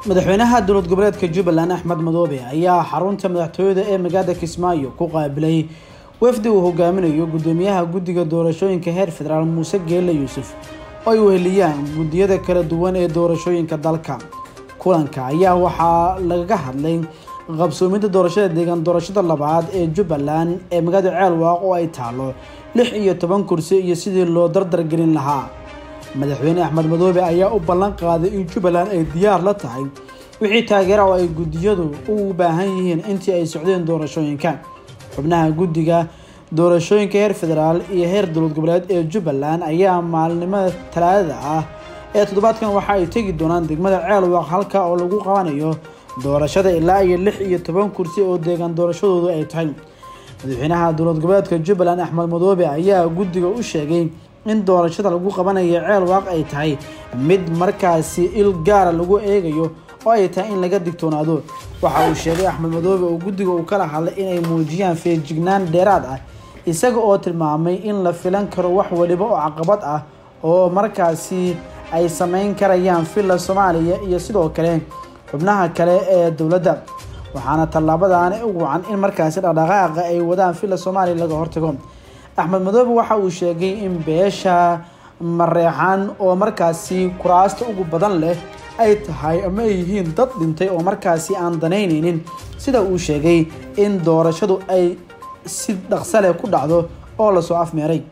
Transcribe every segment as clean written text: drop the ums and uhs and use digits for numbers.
madaxweynaha dowlad goboleedka Jubbaland Axmed Madoobe ayaa xarunta madaxtooyada ee magaalada Kismaayo ku qaabilay wafdi uu hogaaminayo gudoomiyaha guddiga doorashooyinka heer federaal Muuse Geelle Yuusuf oo ay weheliyaan guddiyada kala duwan ee doorashooyinka dalka. Kulanka ayaa waxaa laga hadlay qabsoomida doorashada deegaan doorashada labaad ee Jubbaland ee magaalada Ceelwaaq oo ay taalo 16 kursi iyo sidii loo dardar gelin lahaa. madaxweyne Axmed Madoobe ayaa u ballan qaaday in Jubbaland ay diyaar la tahay wixii taageero oo ay guddiyadu u baahan yihiin intii ay socdeen doorashooyinka. xubnaha guddiga doorashooyinka heer federaal iyo heer dowlad goboleed ee Jubbaland ayaa maalinimada Talaadada ah ee toddobaadkan waxa ay tagi doonaan degmada Ceelwaaq halka oo lagu qabanayo doorashada ilaa 16 kursi oo deegaan doorashadoodu ay tahay. madaxweynaha dowlad goboleedka Jubbaland Axmed Madoobe ayaa guddiga u sheegay in doorashada lagu qabanayo Ceelwaaq ay tahay mid markaasi il gaar lagu eegayo oo ay tahay in laga digtoonaado. waxa uu sheegay Axmed Madoobe oo guddiga uu kala hadlay in ay muujiyaan feejignaan dheeraad ah isaga oo tilmaamay in la filan karo wax waliba oo caqabad ah oo markaasi ay sameyn karayaan filla Soomaaliya iyo sidoo kale xubnaha kale ee dowladda. waxaana talaabadan ugu wacan in markaasi dhaqdhaqaaqa ay wadaan filla Soomaaliya laga hortago. Axmed Madoobe waxa uu sheegay in beesha Mareexaan oo markaasi kuraasta ugu badan leh ay tahay ama ay yihiin dad dhintay oo markaasi aan danaynaynin sida uu sheegay in doorashadu ay si dhaqso leh ku dhacdo oo la soo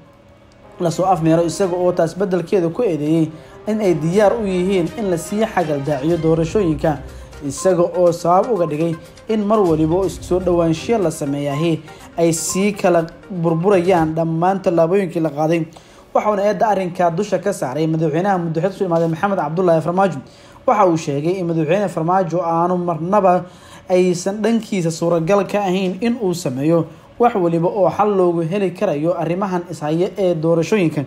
afmeeray isaga oo taas bedelkeeda ku eedeeyay in ay diyaar u yihiin in la sii xagal daaciyo doorashooyinka isaga oo sabab uga dhigay in mar waliba isku soo dhawaanshiyo la sameeyahay ay sii kala burburayaan dhammaan tallaabooyinkii la qaaday. waxaana eedda arrinka dusha ka saaray madaxweynaha muddaxileedka Soomaaliya Maxamed Cabdullaahi Farmaajo. waxa uu sheegay in madaxweyne Farmaajo aanu marnaba aysan dhankiisa suuragal ka ahayn in uu sameeyo wax waliba oo xal loogu heli karayo arrimahan ishaya ee doorashooyinka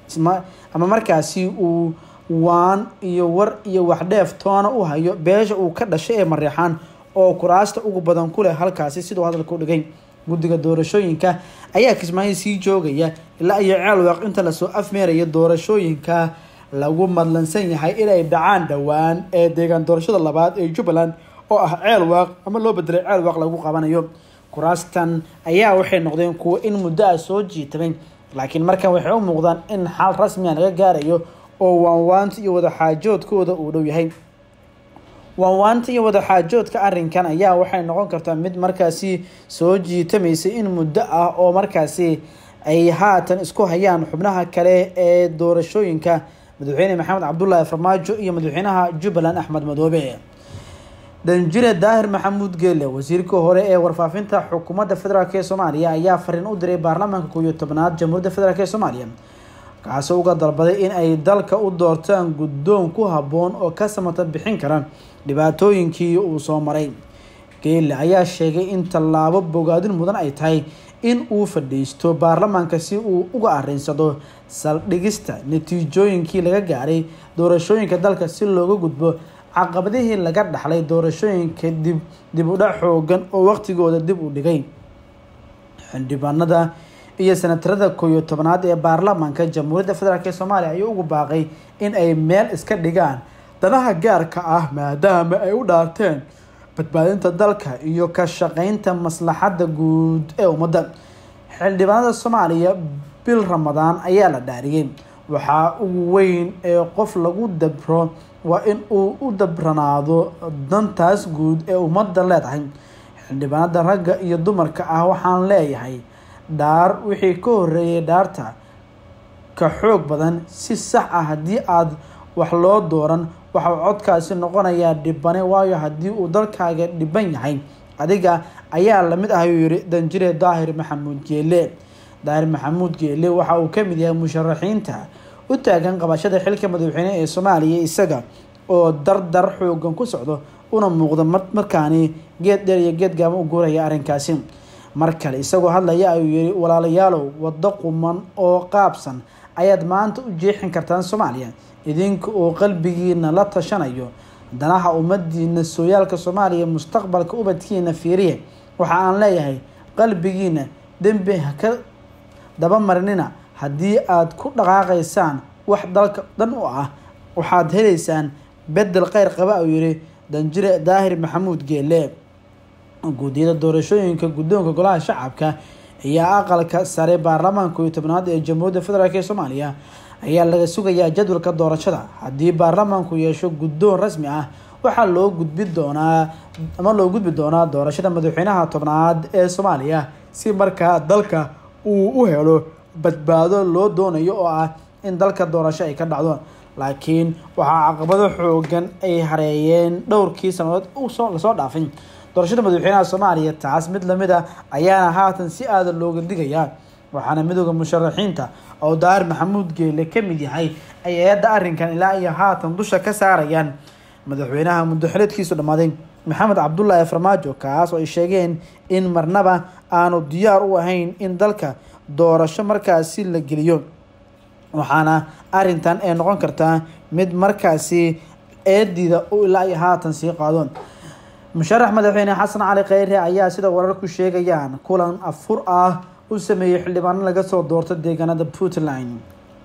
ama markaasi uu waan iyo war iyo wax dheef toona u hayo beesha uu ka dhashay ee Mareexaan oo kuraasta ugu badan ku leh halkaasi sidoo hadalka u dhigay. guddiga doorashooyinka ayaa Kismaayo sii joogaya ilaa iyo Ceelwaaq inta la soo afmeerayo doorashooyinka lagu madlansan yahay in ay dhacaan dhawaan ee deegaan doorashada labaad ee Jubbaland oo ah Ceelwaaq ama loo bedelay Ceelwaaq lagu qabanayo. kuraastan ayaa waxay noqdeen kuwo in muddo ah soo jiitamay laakiin markan waxay u muuqdaan in xal rasmi ah laga gaarayo oo waanwaanta iyo wada xaajoodkooda uu dhow yahay. waanwaanta iyo wada xaajoodka arrinkan ayaa waxay noqon kartaa mid markaasi soo jiitamaysa in muddo ah oo markaasi ay haatan isku hayaan xubnaha kale ee doorashooyinka madaxweyne Maxamed Cabdullaahi Farmaajo iyo madaxweynaha Jubbaland Axmed Madoobe. Danjire Daahir Maxamuud Geelle wasiirka hore ee warfaafinta xukuumadda federaalka ee Soomaaliya ayaa fariin u diray baarlamaanka 11aad Jamhuuriyadda Federaalka ee Soomaaliya kaasoo uga dalbaday in ay dalka u doortaan guddoon ku habboon oo ka samata bixin kara dhibaatooyinkii uu soo maray. Geelle ayaa sheegay in tallaabo bogaadin mudan ay tahay in uu fadhiisto baarlamaanka si uu uga arrinsado saldhigista natiijooyinkii laga gaaray doorashooyinka dalka si looga gudbo caqabadihii laga dhaxlay doorashooyinka dib u dhac xoogan oo waqtigooda dib u dhigay. xildhibaanada iyo senatarada 11aad ee baarlamaanka Jamhuuriyadda Federaalka ee Soomaaliya ayuu ugu baaqay in ay meel iska dhigaan danaha gaarka ah maadaama ay u dhaarteen badbaadinta dalka iyo ka shaqeynta maslaxadda guud ee ummadda. xildhibaanada Soomaaliya bil Ramadaan ayaa la dhaariyay waxa ugu weyn ee qof lagu dabro waa in uu u dabranaado dantaas guud ee ummadda leedahay. xildhibaanada ragga iyo dumarka ah waxaan leeyahay dhaar wixii ka horeeyay dhaarta ka xoog badan si sax ah haddii aad wax loo dooran waxa codkaasi noqonayaa dhibane waayo haddii uu dalkaaga dhiban yahay adiga ayaa la mid ah ayuu yiri Danjire Daahir Maxamuud Geelle. Daahir Maxamuud Geelle waxa uu ka mid yahay musharaxiinta u taagan qabashada xilka madaxweyne ee Soomaaliya isaga oo dardar xoogan ku socdo una muuqda markaani geed dheer iyo geed gaaban u guuraya arrinkaasi. markale isagoo hadlaya ayuu yiri walaalayaalow wado quman oo qaabsan ayaad maanta u jeexin kartaan Soomaaliya idinka oo qalbigiina la tashanayo danaha ummadiina sooyaalka Soomaaliya mustaqbalka ubadkiina fiiriye. waxa aan leeyahay qalbigiina dambi ka daba marinina haddii aad ku dhaqaaqaysaan wax dalka dan u ah waxaad heleysaan bedel khayr qaba ayuu yiri danjire daahir maxamuud geele. guddiyada doorashooyinka guddoonka golaha shacabka ayaa aqalka sare baarlamaanka 10aad ee Jamhuuriyadda Federaalk Soomaaliya ayaa laga sugayaa jadwalka doorashada. haddii baarlamaanku yeesho guddoon rasmi ah waxaa loo gudbi doonaa doorashada madaxweynaha 10aad ee Soomaaliya si markaa dalka uu u helo badbaado loo doonayo oo ah in dalka doorasho ay ka dhacdo. laakiin waxaa caqabado xoogan ay hareeyeen dhowrkii sanadood lasoo dhaafay doorashada madaxweynaha Soomaaliya. taas mid lamid ah ayaana haatan si aad looga digayaa, waxaana midowga musharaxiinta oo Daahir Maxamuud Geele ka mid yahay ay eedda arrinkan ilaa iyo haatan dusha ka saarayaan madaxweynaha muddo xileedkiisu dhamaaday Maxamed Cabdullaahi Farmaajo, kaas oo ay sheegeen in marnaba aanu diyaar u ahayn in dalka doorasho markaasi la geliyo, waxaana arrintan ay noqon kartaa mid markaasi eedida ilaa iyo haatan sii qaado. musharax madaxweyne xasan cali kheyre ayaa sida wararku sheegayaan kulan afur ah u sameeyay xildhibaano laga soo doortay deegaanada Puntland.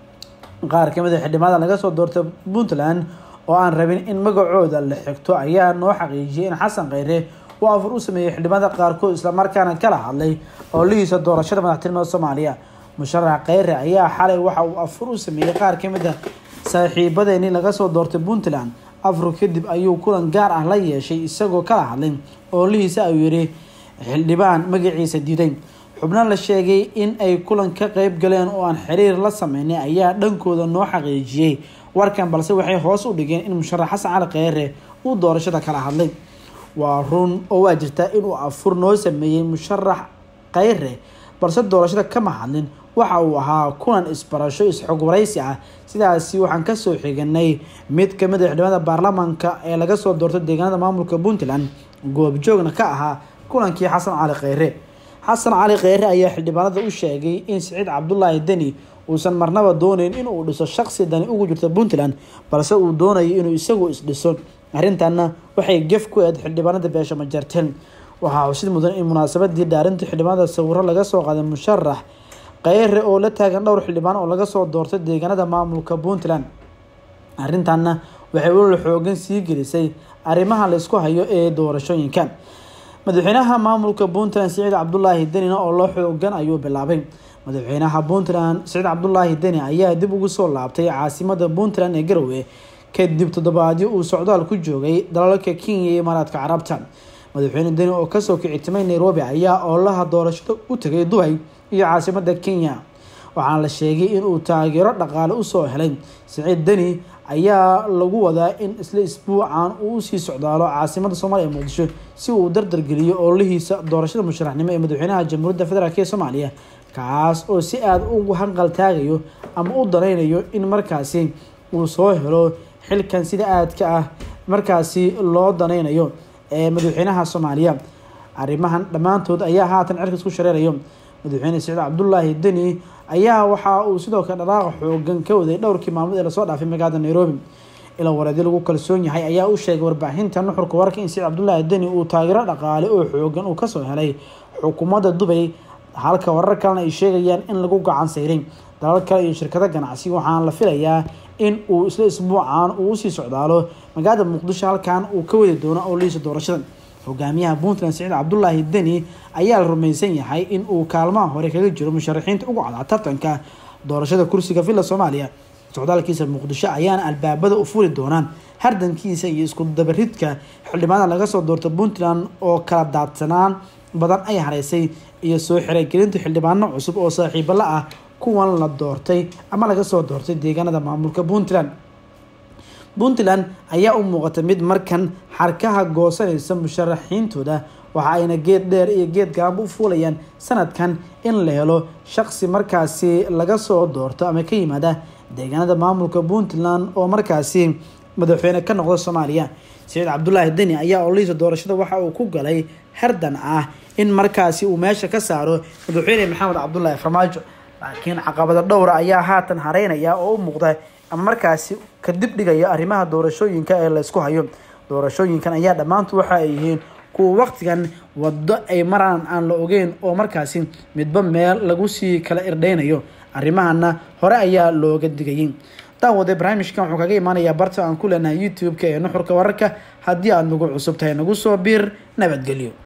qaar ka mid ah xildhibaanada laga soo doortay Puntland oo aan rabin in magacooda la xigto ayaa noo xaqiijiyay in xasan kheyre uu afur u sameeyay xildhibaanada qaarkood isla markaana kala hadlay oo liisa doorashada madaxtinimada Soomaaliya. musharax kheyre ayaa xalay waxa uu afur u sameeyay qaar ka mid ah saaxiibadeeni laga soo doortay Puntland. afur kadib ayuu kulan gaar ah la yeeshay isagoo kala hadlay oo liisa ayuu yiri xildhibaan magaciisa diiday. xubnaha la sheegay in ay kulan ka qayb galeen oo aan xiriir la sameynay ayaa dhankooda noo xaqiijiyay warkan, balse waxay hoos u dhigeen in musharax xasan cali kheyre uu doorashada kala hadlay. waa run oo waa jirtaa inuu afur noo sameeyay musharax kheyre, balse doorashada kama hadlin. waxa uu ahaa kulan isbarasho isxog waraysi ah. sidaasi waxaan kasoo xiganay mid ka mid ah xildhibaanada baarlamaanka ee laga soo doortay deegaanada maamulka Puntland, goobjoogna ka ahaa kulankii xasan cali kheyre. xasan cali kheyre ayaa xildhibaanada u sheegay in Siciid Cabdullaahi Deni uusan marnaba doonayn in uu dhiso shakhsi dani ugu jirta Puntland, balse uu doonayo inuu isagu isdhiso. arrintanna waxay gef ku eed xildhibaanada beesha Majartel. waxaa xusid mudan in munaasabadii dhaarinta xildhibaanada sawiro laga soo qaaday musharax kheyre oo la taagan dhowr xildhibaan oo laga soo doortay deegaanada maamulka Puntland. arrintanna waxay weli xoogan sii gelisay arrimaha la isku hayo ee doorashooyinka. madaxweynaha maamulka Puntland Siciid Cabdullaahi Deni oo la xoogan ayuu bilaabay. madaxweynaha Puntland Siciid Cabdullaahi Deni ayaa dib ugu soo laabtay caasimada Puntland ee Garowe kadib toddobaadyo uu socdaal ku joogay dalalka Kenya iyo Imaaraadka Carabta. madaxweyne Deni oo kasoo kicitimay Nairobi ayaa ololaha doorashada u tagay Dubai iyo caasimada Kenya, waxaana la sheegay in uu taageero dhaqaale u soo helay. Siciid Deni ayaa lagu wadaa in isla isbuucan uu sii socdaalo caasimada Soomaaliya ee Muqdisho si uu dardar geliyo ololihiisa doorashada musharaxnimo ee madaxweynaha Jamhuuriyadda Federaalk Soomaaliya, kaas oo si aad ugu hanqal taagayo ama u danaynayo in markaasi uu soo helo xilkan sida aadka ah markaasi loo danaynayo ee madaxweynaha Soomaaliya. arrimahan dhammaantood ayaa haatan cirkas ku shareerayo. madaxweyne Siciid Cabdullaahi Deni ayaa waxa uu sidoo kale dhaqaaq xoogan ka waday dhowrkii maalmood ee lasoo dhaafay magaalada Nairobi. ila wareedyo lagu kalsoon yahay ayaa u sheegay warbaahinta nuxurka warka in Siciid Cabdullaahi Deni uu taageero dhaqaale oo xoogan uu kasoo helay xukuumadda Dubai, halka warar kalena ay sheegayaan in lagu gacan sayray dalal kale iyo shirkado ganacsi. waxaana la filayaa in uu isla isbuucan uu sii socdaalo magaalada Muqdisho halkan uu ka wadi doono oo liisa doorashada. hogaamiyaha Puntland Siciid Cabdullaahi Deni ayaa la rumaysan yahay in uu kaalmaha hore kaga jiro musharaxiinta ugu cadcad tartanka doorashada kursiga Villa Soomaaliya. socdaalkiisa Muqdisho ayaana albaabada u furi doonaan hardankiisa iyo isku dabaridka xildhibaanada laga soo doortay Puntland oo kala daadsanaan badan ay hareysay iyo soo xireegelinta xildhibaano cusub oo saaxiibo la ah kuwan la doortay ama laga soo doortay deegaanada maamulka Puntland. ayaa u muuqata mid markan xarkaha goosanaysa musharaxiintooda, waxa ayna geed dheer iyo geed gaabo u fuulayaan sanadkan in la helo shakhsi markaasi laga soo doorto ama ka yimaada deegaanada maamulka Puntland oo markaasi madaxweyne ka noqda Soomaaliya. Siciid Cabdullaahi Deni ayaa ololihiisa doorashada waxa uu ku galay hardan ah in markaasi uu meesha ka saaro madaxweyne Maxamed Cabdullaahi Farmaajo, laakiin caqabado dhowr ayaa haatan hareynaya oo u muuqda ama markaasi ka dib dhigaya arrimaha doorashooyinka ee la isku hayo. doorashooyinkan ayaa dhammaantood waxa ay yihiin kuwa waqtigan wado ay maraan aan la ogeyn oo markaasi midba meel lagu sii kala irdheynayo. arrimahana hore ayaa looga digayay. daawade barnaamijkan wuxuu kaga imaanayaa barta aan ku leenahay YouTube-ka ee Nuxurka Wararka. haddii aad nagu cusub tahay nagu soo biir. nabadgelyo.